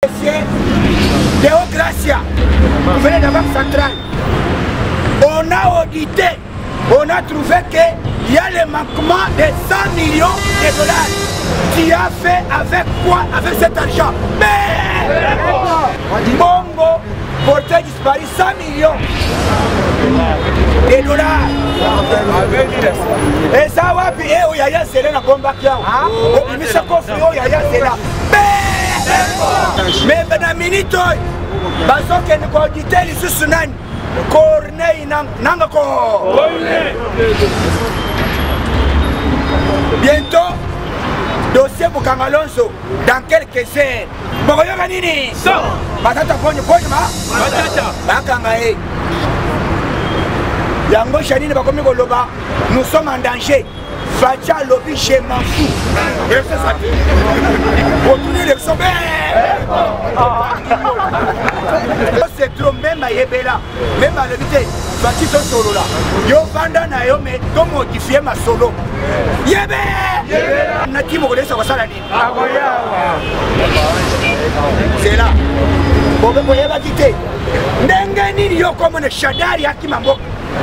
Deo Gracia, gouverneur de la Banque centrale. On a audité, on a trouvé qu'il y a le manquement de 100 millions de dollars. Tu as fait avec quoi avec cet argent? Mais Bongo portait disparu 100 millions de dollars. Et ça va puis il y a cela na bomba kia. On met ça coffre il y a cela. Mais madame Minito, baso que nous auditer les sous-nani. Corneille Nangako. Bientôt, dossier pour Kamalonso dans quelques heures. Bogoyoga nini? Batata ponyo ma? Batata. Bakangae. Yango Chanine bakomi koloba, nous sommes en danger. Fatia lobby chez Mafou. Continue l'élection. C'est trop même à Yébela, même à l'éviter. Fatia ton solo là. Yo vanda na yo mais to modifier ma solo. Yébé. Nati mo kolesa wasala ni. C'est là. Bobe boyeba kité. Ndenge nini yo comme ne Shadari akimambo.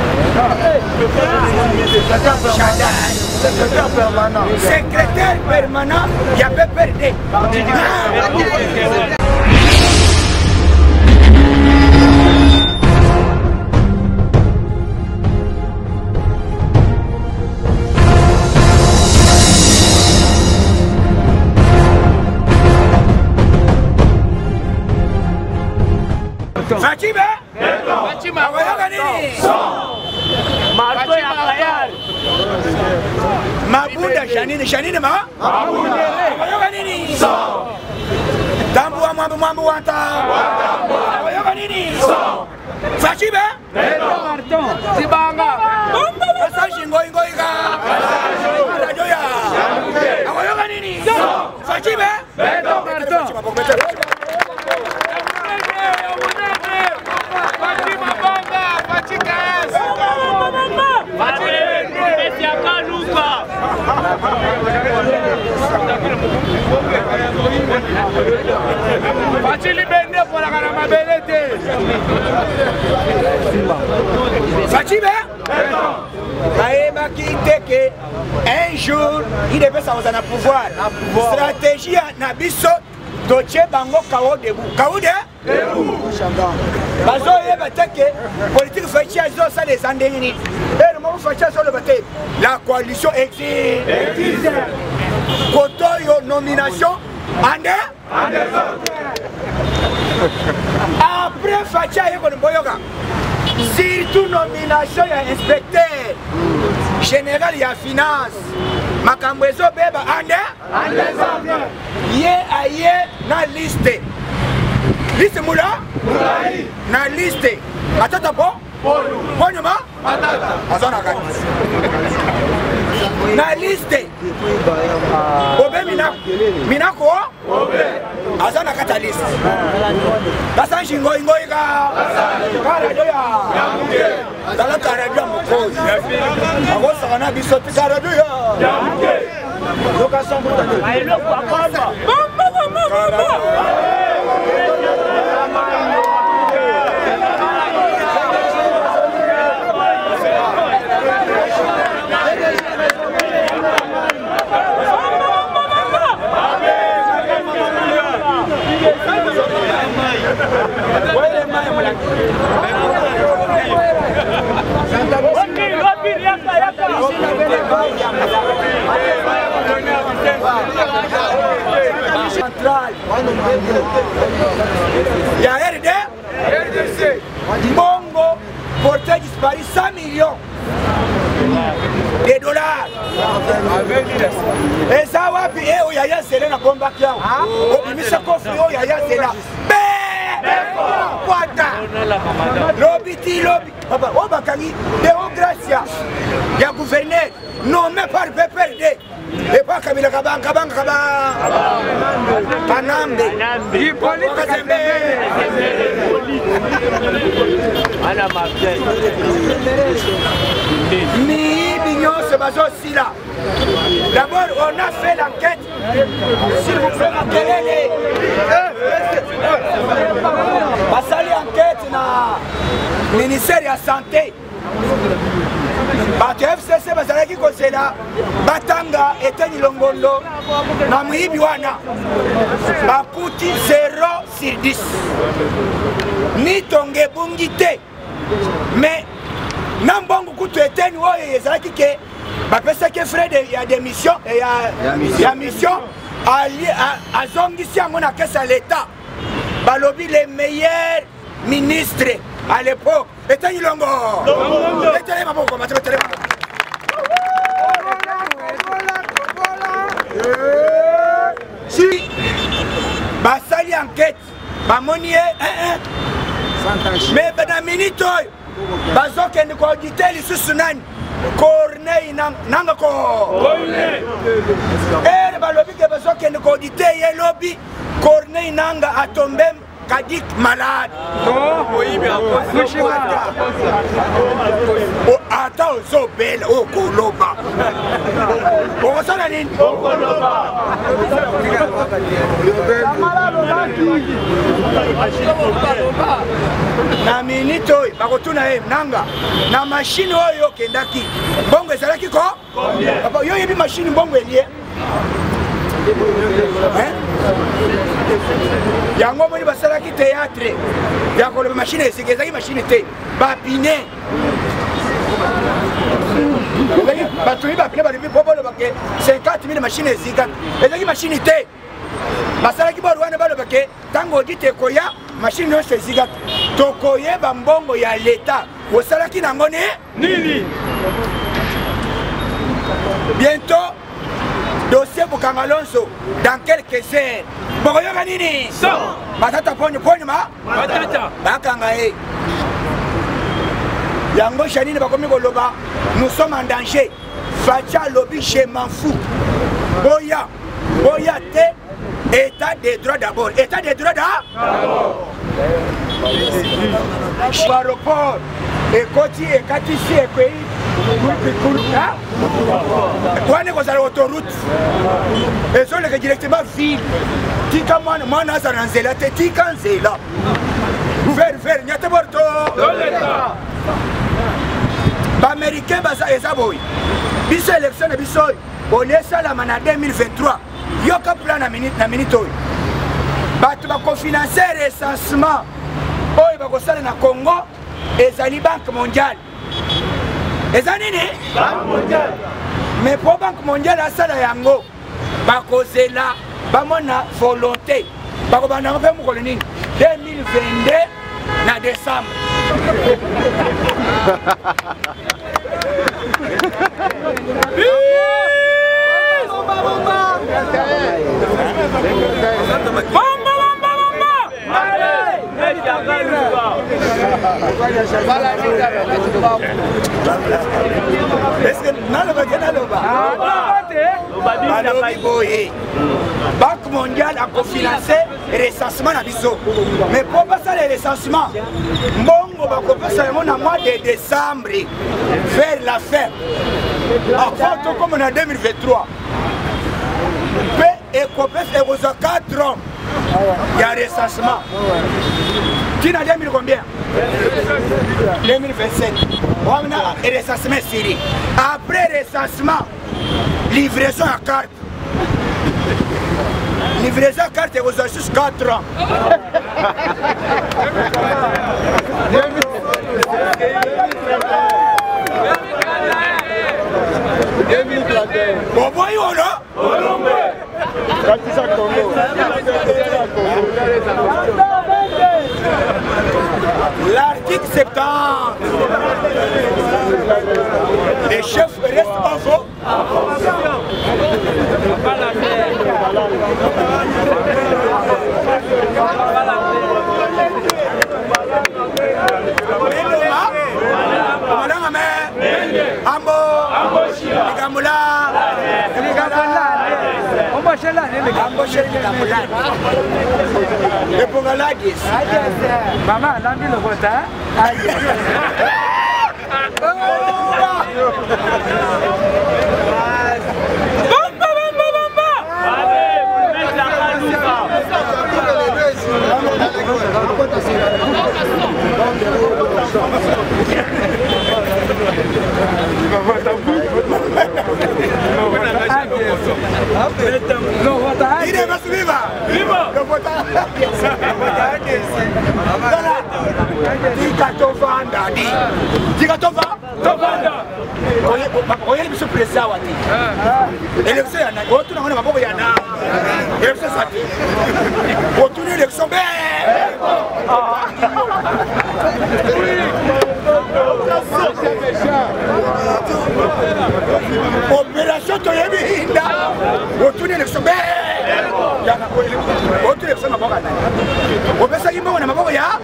Secrétaire permanent, il y a pas perdu. Fatima? Fatima, Mabunda Janine ma? Mabunda nini? Tambu mambu wanta. Nini? Fatima? Marton. Sibanga. Sashi ngoiga. Rajoya. Awoyoga nini? Fatima? Marton. Un jour, il devait s'avoir un pouvoir. Stratégie Nabiso, Doche Bango Kao debout. Kao debout. Bazo Yebateke, politique Fachi Azo, ça des Andéni. Et le moment Fachi sur le bataille. La coalition existe. Kotoyo nomination. Après Fachi Ayekon Boyoga. Surtout nomination à inspecteur général et à finance. Makambwezo beba Yé na liste. Liste moula? Na liste. Atata po? Ponyo ma? Azana kati. Na liste. Obe minako? Azana kata liste. Basanji ngoi ka. Karadoya. Dala karadoya mkozi. Agosa kana bisoti karadoya. Location brutale. Aelo kwa kwamba. Il y a RDC. Bongo portait disparu 100 millions de dollars. Et ça va puis il y a cela na bomba kia. On met ça coffre il y a cela. Lobby. Papa, Obakangi, Deo Gracia, il y a gouverneur, non mais par PPRD, et pas Kabila Kabang, Panambe, Ni Bignon se base aussi là. D'abord, on a fait l'enquête. S'il vous plaît, ministère de la santé. Bato FCC bazalaki kozela batanga eteni longondo na muyibi wana bakuti 0/10 mitonge bungi te mais na mbongo kutu eteni oyo ezalaki ke bapesaki frais ya démission ya mission azongisi yango na kesa ya l'État balobi les meilleurs ministres à l'époque eteni longo eteni maboko matelo tele si basali enquête bamoni mais na minute oyo bazokende koaudite lisusu nani Corneille nanga ko balobi ke bazokende koaudite ye lobi Corneille nanga atombe Kadik malade. Attends, so belle, oh Koloba. Oh, ça n'a rien. Oh Koloba. Na minute oyo bakotuna ye nanga na machine oyo kendaki bongo ezalaki ko papa yo yebi machine bongo elie yango moni basalaki théâtre ya koloba machine ezaki machine te bapine bato yi bapine balobi po balobake 50 000 machine ezika ezaki machine te basalaki bolo wana balobake ntango odi te koya machine nyonso ezika tokoyeba mbongo ya l'État osalaki nango nini bientôt dossier Bukanga Lonso dans quelques heures. Bokoyoka nini? Matata ponyo ma? Matata. Bakanga e. Yango chanine bakomi koloba, nous sommes en danger. Fatia lobby chez Manfou. Boya te état des droits d'abord. État des droits d'abord. Aéroport ekoti ekatisi ekweyi wane kozala autoroute ezoleka directement ville tika mwana aza na nzela te tika nzela vere nyate borto baaméricain baza eza boye biso élection na biso oyo olesalama na 2023 yoka plan na minute oyo bato bakofinanse recensement oyo bakosala na Congo ezali Banque mondiale eza nini? Banque mondiale. Mais pour Banque mondiale asala yango bakozela bamona volonté bakobanda mpe mokolo nini 2022 na décembre est-ce que Banque mondiale a cofinancé le recensement na biso mais pour passer le recensement mbongo bakopesa yango na mois de décembre vers la fin avant comme en 2023 pe ekopesa ekoza 4 ans il y a recensement. Qui n'a 2000 combien? 2027. On a un recensement sérieux. Après recensement, livraison à carte. Livraison à carte, vous avez juste 4 ans. Bon, voyons là. L'article 70. Les chefs restent en faux. Maman, l'ami le vote, Tika tovanda di. Tika tovanda. Oye biso président wati. Élection ya na. Otuna ngona maboko ya na. Élection sati. Otuna élection be. Opération toyebi hinda. Otuna élection be. Otuna élection maboko na. Opesa yimbo na maboko ya.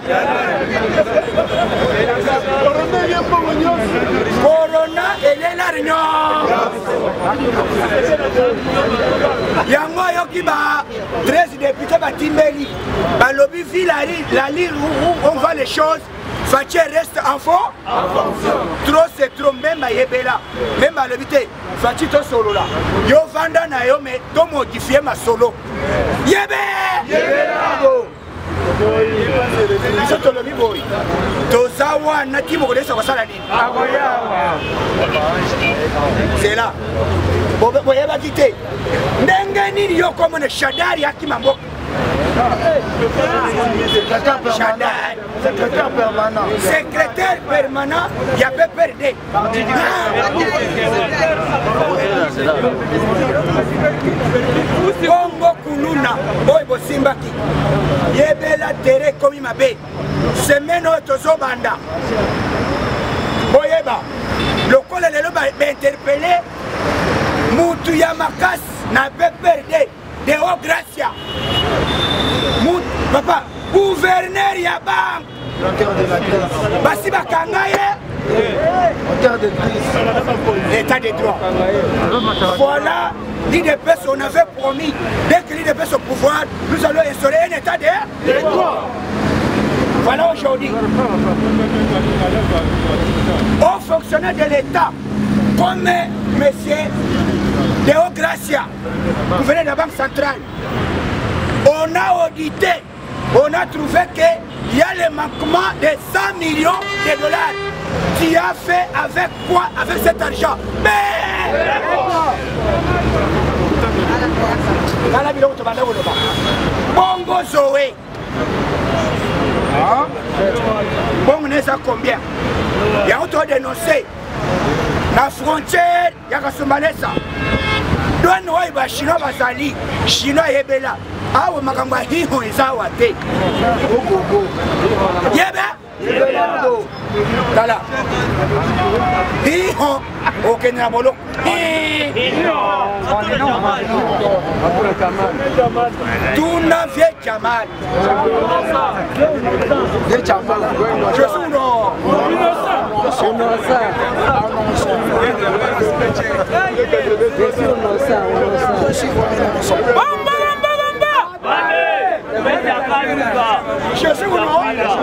Corona elela réunion. Yango yoki ba 13 députés batimbeli. Balobi ville la ligne où on voit les choses. Faché reste en fond. Trop c'est trop même à Yebela. Même à l'habité. Faché to solo là. Yo vanda na yo mais to modifier ma solo. Yebela. Biso tolobi boy. Tozawa nati mo kodesa kwa sala nini? C'est là. Boye ba kité. Ndenge nini yo comme ne Shadari akimambo. Secrétaire permanent. Secrétaire permanent, il y a pas perdu. Bongo Kuluna, boy Bosimbaki. Yebela tere komi mabe. Semaine otozo banda. Boyeba. Le col est le interpellé. Moutou Yamakas n'a pas perdu. De haut Gracia. Papa, gouverneur Yabam. Basi Bakangaye. État de droit. Voilà, l'IDPS, on avait promis, dès que l'IDPS est au pouvoir, nous allons instaurer un état de droit. Voilà aujourd'hui. Aux fonctionnaires de l'État, comme monsieur Léo Gracia, gouverneur de la Banque centrale, on a audité, on a trouvé qu'il y a le manquement de 100 millions de dollars. Tu as fait avec quoi avec cet argent? Mais Bongo Zoé. Bon, on est à combien? Il y a autant dénoncé. La frontière, il y a Kasumbalesa. Douane Ouaiba, Chinois Bazali, Chinois Yebela. Ah, on m'a dit qu'on est à Wate. Yébé? Tala. Hiho, ok, Nabolo. Tuna vie Jamal. Je suis non. Je suis non.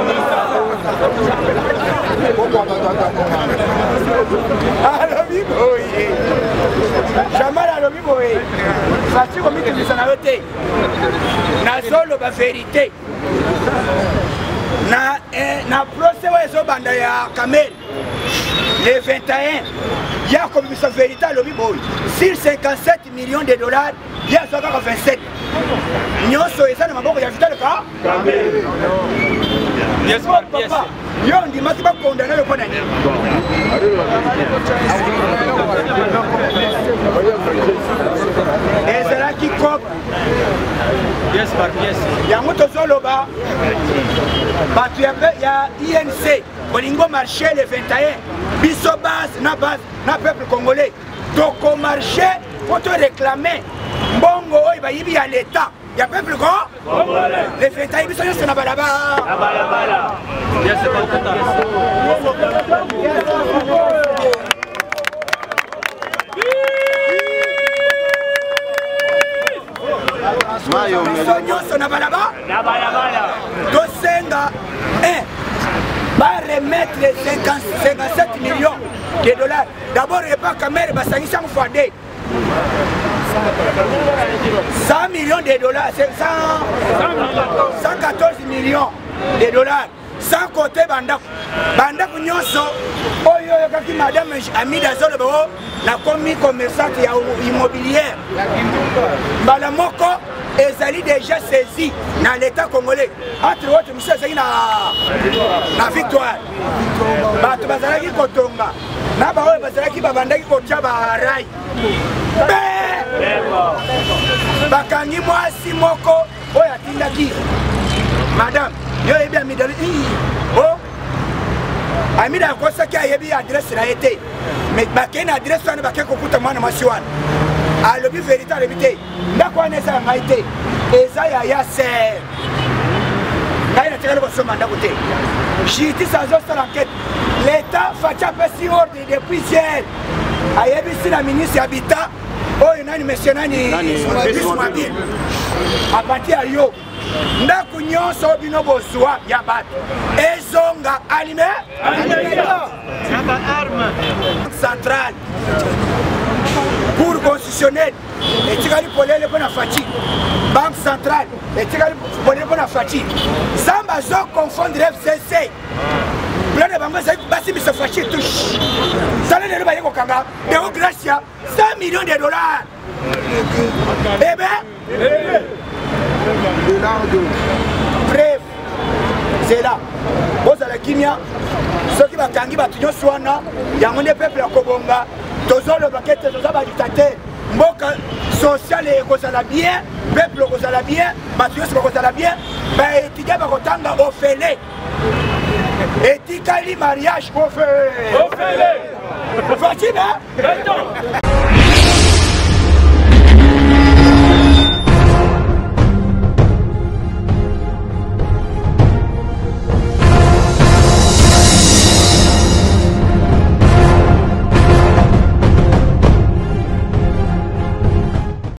Alobi boye. Jamal alobi boye. Fati komi tulisa na yote. Na zolo ba vérité. Na procès wa ezo banda ya Kamel. Le 21. Il y a comme sa vérité alobi boye. Sur 57 millions de dollars, il y a 27. Nyonso eza na maboko ya Vital ka Kamel. Yes, papa. Yo ndi makiba condamné le point nani. Et c'est là qui cop. Yes, par yes. Ya moto zoloba. Batu ya INC, Bolingo marché le 21. Biso base na peuple congolais. Toko marché pour te réclamer. Bongo oiba yibi ya l'état. Il y a peuple quoi? Les fêtes à Ibiso, c'est la balaba. La balabala. Yes, c'est pas va remettre les 57 millions de dollars. D'abord, il n'y a pas Kamel, il y a 100 millions de dollars, c'est 114 millions de dollars. Sans côté Bandak. Bandak Nyonso, Oyo Kaki Madame Amida Zolobo, la commis commerçante immobilière. Balamoko, ezali déjà saisi dans l'état congolais entre autres monsieur ezali na victoire bato bazalaki kotonga na baoyo bazalaki babandaki kotia barai bakangi mwasi moko oyo atindaki madame yo yebi amidali amida akosaki ayebi adresse na ye te mais bakei na adresse wana bakei kokuta mwana mwasi wana alobi vérité alobi te ndako wana eza ya ngai te eza ya Yaser ngai natikali kosomba ndako te justice azosala enquête l'état faci apesi ordre depuis hier ayebisi na ministre habitat oyo nani monsieur nani bismabile apati ya yo ndako nyonso bino bozwa ya bato ezonga alime centrale cour constitutionnelle etikali polele mpo na faci banque centrale etikali polele mpo na faci zamba azoconfondre FCC plan na bango ezali basimbisa faci touche tala lelo baye kokanga deo gracia 100 millions de dollars ebe bref c'est là bozala kimia soki bakangi bato nyonso wana yango nde peuple ya kobonga tozoloba ke te toza badictateur mboka sociale ekozala bien peuple ekozala bien bato nyonso bakozala bien baétudia bakotanga ofele etikali mariage ofele facile